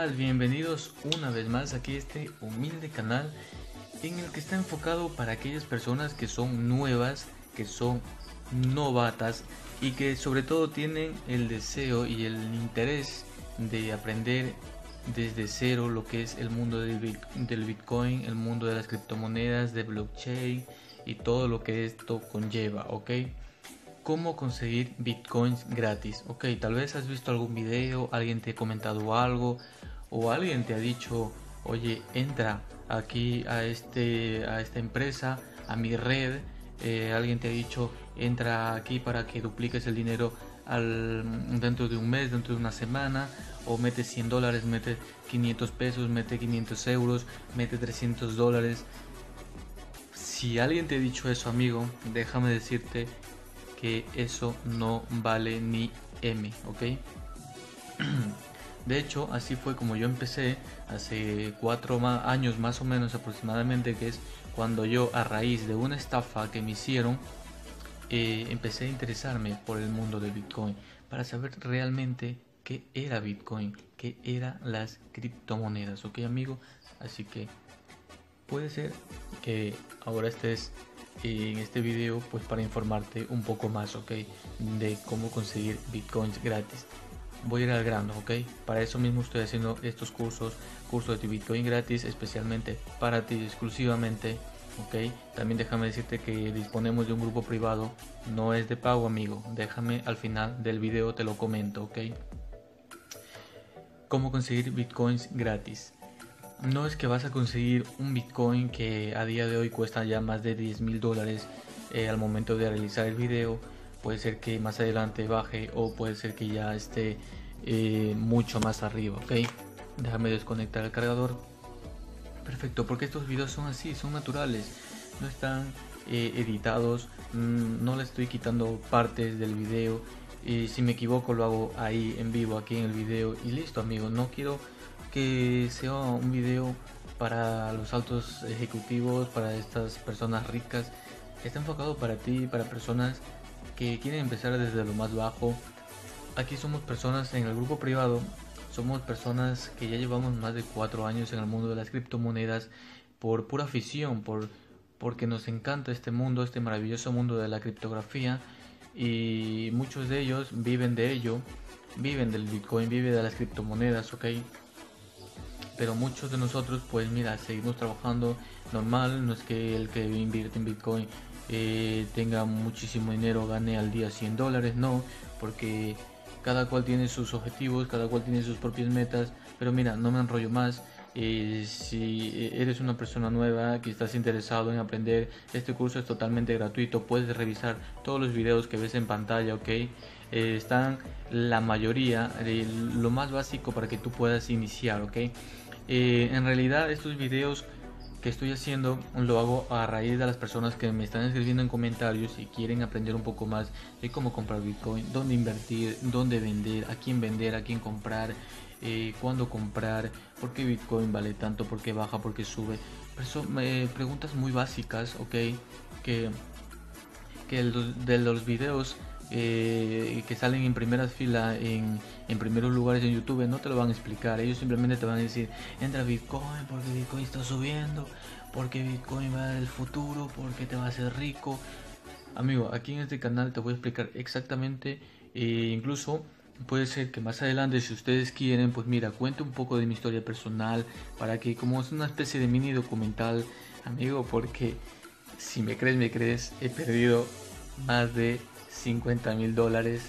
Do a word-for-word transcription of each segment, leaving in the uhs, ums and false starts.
tal? Bienvenidos una vez más aquí a este humilde canal en el que está enfocado para aquellas personas que son nuevas, que son novatas y que sobre todo tienen el deseo y el interés de aprender desde cero lo que es el mundo del, del Bitcoin, el mundo de las criptomonedas, de blockchain y todo lo que esto conlleva, ¿ok? Cómo conseguir bitcoins gratis. Ok, tal vez has visto algún video, alguien te ha comentado algo o alguien te ha dicho, oye, entra aquí a, este, a esta empresa, a mi red. Eh, alguien te ha dicho, entra aquí para que dupliques el dinero al, dentro de un mes, dentro de una semana. O mete cien dólares, mete quinientos pesos, mete quinientos euros, mete trescientos dólares. Si alguien te ha dicho eso, amigo, déjame decirte que eso no vale ni M, ¿ok? De hecho, así fue como yo empecé hace cuatro años más o menos aproximadamente, que es cuando yo, a raíz de una estafa que me hicieron, eh, empecé a interesarme por el mundo de Bitcoin para saber realmente qué era Bitcoin, qué eran las criptomonedas, ¿ok, amigo? Así que puede ser que ahora estés en este video pues para informarte un poco más, ok, de cómo conseguir bitcoins gratis. Voy a ir al grano, ok. Para eso mismo estoy haciendo estos cursos, cursos de bitcoin gratis especialmente para ti exclusivamente, ok. También déjame decirte que disponemos de un grupo privado, no es de pago, amigo. Déjame al final del video te lo comento, ok. Cómo conseguir bitcoins gratis. No es que vas a conseguir un Bitcoin que a día de hoy cuesta ya más de diez mil dólares eh, al momento de realizar el video. Puede ser que más adelante baje o puede ser que ya esté eh, mucho más arriba, ¿ok? Déjame desconectar el cargador. Perfecto, porque estos videos son así, son naturales. No están eh, editados, mmm, no le estoy quitando partes del video. Y si me equivoco lo hago ahí en vivo, aquí en el video y listo, amigo. No quiero que sea un video para los altos ejecutivos, para estas personas ricas. Está enfocado para ti, para personas que quieren empezar desde lo más bajo. Aquí somos personas en el grupo privado, somos personas que ya llevamos más de cuatro años en el mundo de las criptomonedas por pura afición, por, porque nos encanta este mundo, este maravilloso mundo de la criptografía, y muchos de ellos viven de ello, viven del Bitcoin, viven de las criptomonedas, ok. Pero muchos de nosotros, pues mira, seguimos trabajando normal. No es que el que invierte en Bitcoin eh, tenga muchísimo dinero, gane al día cien dólares, no, porque cada cual tiene sus objetivos, cada cual tiene sus propias metas. Pero mira, no me enrollo más. Eh, si eres una persona nueva que estás interesado en aprender, este curso es totalmente gratuito. Puedes revisar todos los videos que ves en pantalla, ok. Eh, están la mayoría, eh, lo más básico para que tú puedas iniciar, ok. Eh, en realidad estos videos que estoy haciendo lo hago a raíz de las personas que me están escribiendo en comentarios y quieren aprender un poco más de cómo comprar Bitcoin, dónde invertir, dónde vender, a quién vender, a quién comprar, eh, cuándo comprar, por qué Bitcoin vale tanto, por qué baja, por qué sube. Perso eh, preguntas muy básicas, ok, que, que el, de los videos eh, que salen en primeras filas en, en primeros lugares en YouTube no te lo van a explicar. Ellos simplemente te van a decir, entra Bitcoin porque Bitcoin está subiendo, porque Bitcoin va a dar el futuro, porque te va a hacer rico. Amigo, aquí en este canal te voy a explicar exactamente, eh, incluso puede ser que más adelante, si ustedes quieren, pues mira, cuente un poco de mi historia personal para que, como es una especie de mini documental, amigo, porque si me crees, me crees, he perdido más de cincuenta mil dólares.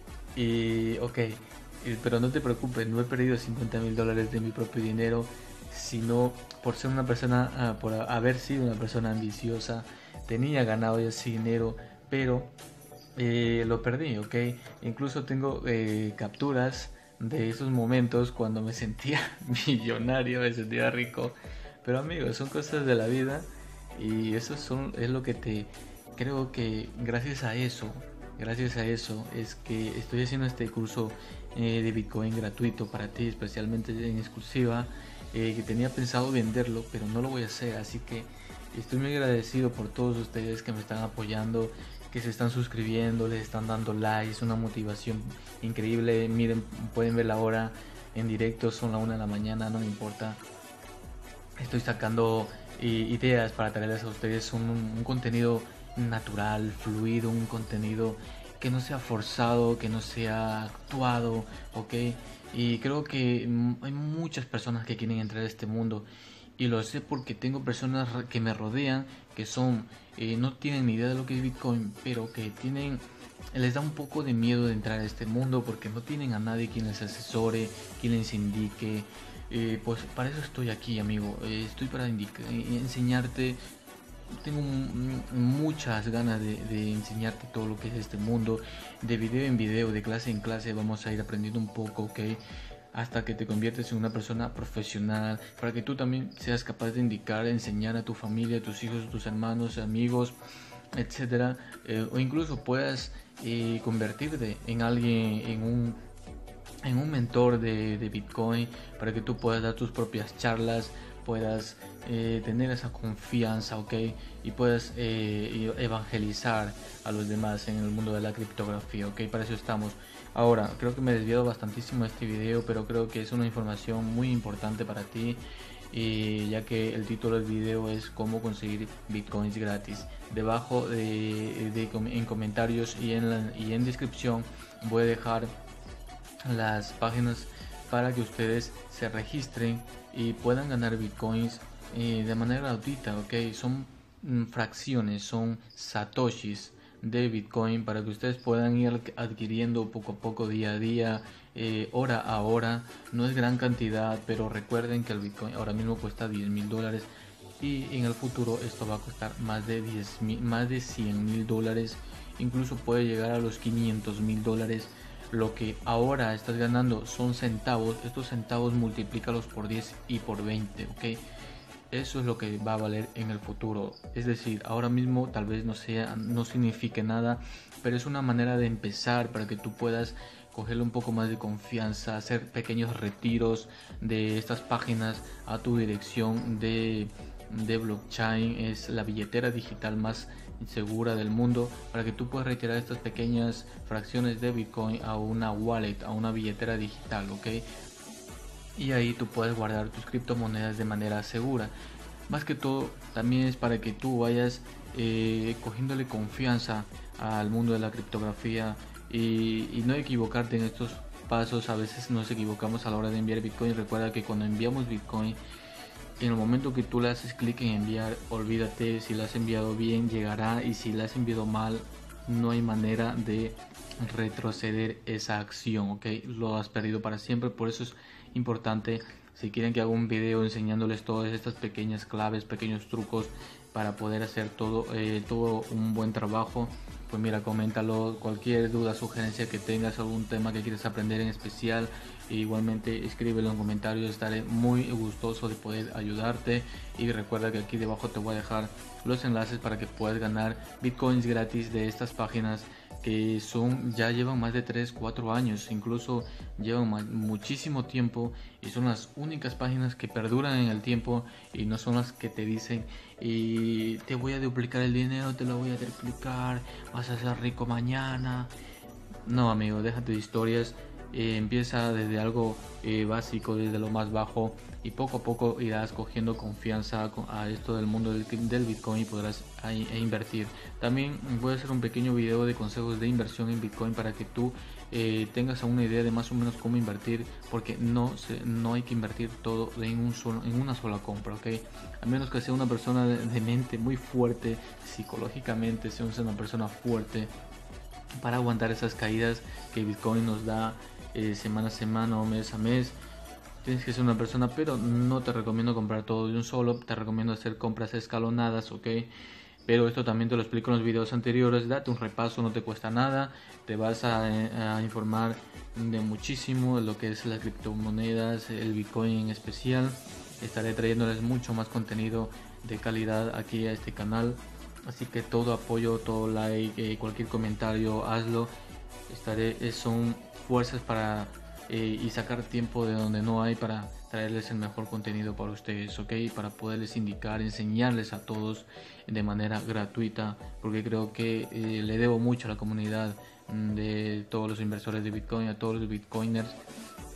Y ok, eh, pero no te preocupes, no he perdido cincuenta mil dólares de mi propio dinero, sino por ser una persona, ah, por haber sido una persona ambiciosa. Tenía ganado ya ese dinero, pero eh, lo perdí, ok. Incluso tengo eh, capturas de esos momentos cuando me sentía millonario, me sentía rico. Pero amigos, son cosas de la vida y eso son, es lo que te creo que gracias a eso, gracias a eso es que estoy haciendo este curso eh, de Bitcoin gratuito para ti, especialmente en exclusiva, eh, que tenía pensado venderlo, pero no lo voy a hacer, así que estoy muy agradecido por todos ustedes que me están apoyando, que se están suscribiendo, les están dando like, es una motivación increíble. Miren, pueden ver la hora, en directo, son la una de la mañana, no me importa. Estoy sacando eh, ideas para traerles a ustedes un, un contenido natural, fluido, un contenido que no sea forzado, que no sea actuado, ¿ok? Y creo que mm, hay muchas personas que quieren entrar a este mundo y lo sé porque tengo personas que me rodean que son, eh, no tienen ni idea de lo que es Bitcoin, pero que tienen, les da un poco de miedo de entrar a este mundo porque no tienen a nadie quien les asesore, quien les indique. Eh, pues para eso estoy aquí, amigo. Eh, estoy para indicar, enseñarte. Tengo muchas ganas de, de enseñarte todo lo que es este mundo. De video en video, de clase en clase, vamos a ir aprendiendo un poco, ¿ok? Hasta que te conviertes en una persona profesional, para que tú también seas capaz de indicar, enseñar a tu familia, a tus hijos, a tus hermanos, amigos, etcétera, eh, o incluso puedas eh, convertirte en alguien, en un en un mentor de, de Bitcoin, para que tú puedas dar tus propias charlas, puedas eh, tener esa confianza, ¿ok? Y puedas eh, evangelizar a los demás en el mundo de la criptografía, ¿ok? Para eso estamos. Ahora, creo que me he desviado bastantísimo de este video, pero creo que es una información muy importante para ti, y ya que el título del video es cómo conseguir bitcoins gratis. Debajo de, de, en comentarios y en, la, y en descripción voy a dejar las páginas para que ustedes se registren y puedan ganar bitcoins eh, de manera gratuita, ok. Son mm, fracciones, son satoshis de bitcoin para que ustedes puedan ir adquiriendo poco a poco, día a día, eh, hora a hora. No es gran cantidad, pero recuerden que el bitcoin ahora mismo cuesta diez mil dólares y en el futuro esto va a costar más de diez mil, más de cien mil dólares, incluso puede llegar a los quinientos mil dólares. Lo que ahora estás ganando son centavos, estos centavos multiplícalos por diez y por veinte, ok. Eso es lo que va a valer en el futuro. Es decir, ahora mismo tal vez no sea, no signifique nada, pero es una manera de empezar para que tú puedas cogerle un poco más de confianza, hacer pequeños retiros de estas páginas a tu dirección de, de blockchain. Es la billetera digital más segura del mundo para que tú puedas retirar estas pequeñas fracciones de Bitcoin a una wallet, a una billetera digital, ok. Y ahí tú puedes guardar tus criptomonedas de manera segura. Más que todo también es para que tú vayas eh, cogiéndole confianza al mundo de la criptografía y, y no equivocarte en estos pasos. A veces nos equivocamos a la hora de enviar Bitcoin. Recuerda que cuando enviamos Bitcoin, en el momento que tú le haces clic en enviar, olvídate, si lo has enviado bien llegará, y si lo has enviado mal no hay manera de retroceder esa acción, ok. Lo has perdido para siempre. Por eso es importante, si quieren que haga un video enseñándoles todas estas pequeñas claves, pequeños trucos para poder hacer todo, eh, todo un buen trabajo, pues mira, coméntalo. Cualquier duda, sugerencia que tengas, algún tema que quieres aprender en especial, e igualmente escríbelo en comentarios, estaré muy gustoso de poder ayudarte. Y recuerda que aquí debajo te voy a dejar los enlaces para que puedas ganar bitcoins gratis de estas páginas que son, ya llevan más de tres cuatro años, incluso llevan más, muchísimo tiempo, y son las únicas páginas que perduran en el tiempo, y no son las que te dicen y te voy a duplicar el dinero, te lo voy a triplicar, vas a ser rico mañana. No, amigo, déjate de historias. Eh, empieza desde algo eh, básico, desde lo más bajo, y poco a poco irás cogiendo confianza a esto del mundo del, del Bitcoin, y podrás a, a invertir. También voy a hacer un pequeño video de consejos de inversión en Bitcoin para que tú eh, tengas una idea de más o menos cómo invertir, porque no, se, no hay que invertir todo en, un solo, en una sola compra, ¿ok? A menos que sea una persona de, de mente muy fuerte, psicológicamente sea una persona fuerte para aguantar esas caídas que Bitcoin nos da eh, semana a semana o mes a mes. Tienes que ser una persona, pero no te recomiendo comprar todo de un solo, te recomiendo hacer compras escalonadas, ok. Pero esto también te lo explico en los videos anteriores. Date un repaso, no te cuesta nada, te vas a, a informar de muchísimo de lo que es las criptomonedas, el Bitcoin en especial. Estaré trayéndoles mucho más contenido de calidad aquí a este canal, así que todo apoyo, todo like, eh, cualquier comentario, hazlo. Estaré, son fuerzas para eh, y sacar tiempo de donde no hay para traerles el mejor contenido para ustedes, ok, para poderles indicar, enseñarles a todos de manera gratuita, porque creo que eh, le debo mucho a la comunidad de todos los inversores de Bitcoin, a todos los Bitcoiners.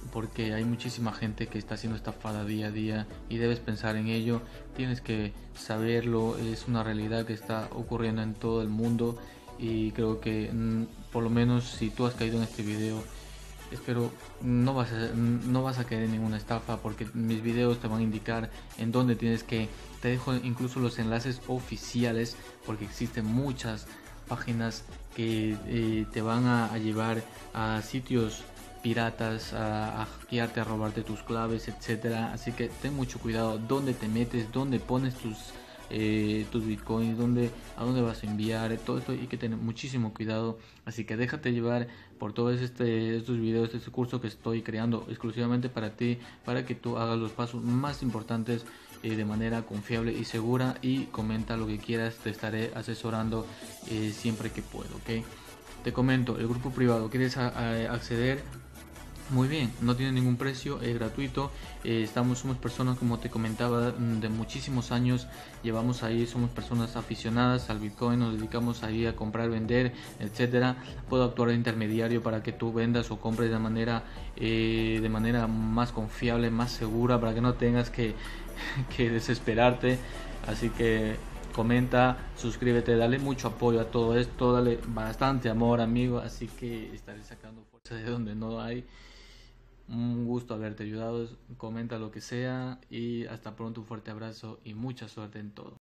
porque hay muchísima gente que está siendo estafada día a día y debes pensar en ello. Tienes que saberlo, es una realidad que está ocurriendo en todo el mundo y creo que mm, por lo menos si tú has caído en este video, espero no vas a, no vas a caer en ninguna estafa, porque mis videos te van a indicar en dónde tienes que, te dejo incluso los enlaces oficiales, porque existen muchas páginas que eh, te van a, a llevar a sitios piratas, a, a hackearte, a robarte tus claves, etcétera. Así que ten mucho cuidado dónde te metes, dónde pones tus eh, tus bitcoins, dónde, a dónde vas a enviar, todo esto hay que tener muchísimo cuidado. Así que déjate llevar por todos este, estos videos, este curso que estoy creando exclusivamente para ti, para que tú hagas los pasos más importantes eh, de manera confiable y segura. Y comenta lo que quieras, te estaré asesorando eh, siempre que puedo, ¿ok? Te comento, el grupo privado, ¿quieres a, a acceder? Muy bien, no tiene ningún precio, es gratuito. Eh, estamos, somos personas, como te comentaba, de muchísimos años. Llevamos ahí, somos personas aficionadas al Bitcoin, nos dedicamos ahí a comprar, vender, etcétera. Puedo actuar de intermediario para que tú vendas o compres de manera, eh, de manera más confiable, más segura, para que no tengas que, que desesperarte. Así que comenta, suscríbete, dale mucho apoyo a todo esto, dale bastante amor, amigo. Así que estaré sacando fuerza de donde no hay. Un gusto haberte ayudado, comenta lo que sea y hasta pronto, un fuerte abrazo y mucha suerte en todo.